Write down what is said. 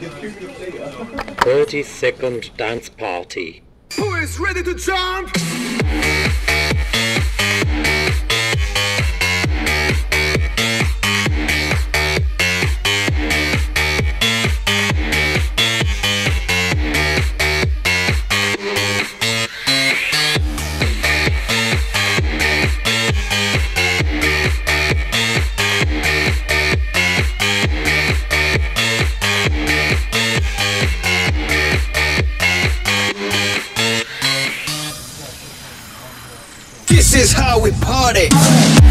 30-second dance party. Who is ready to jump? This is how we party.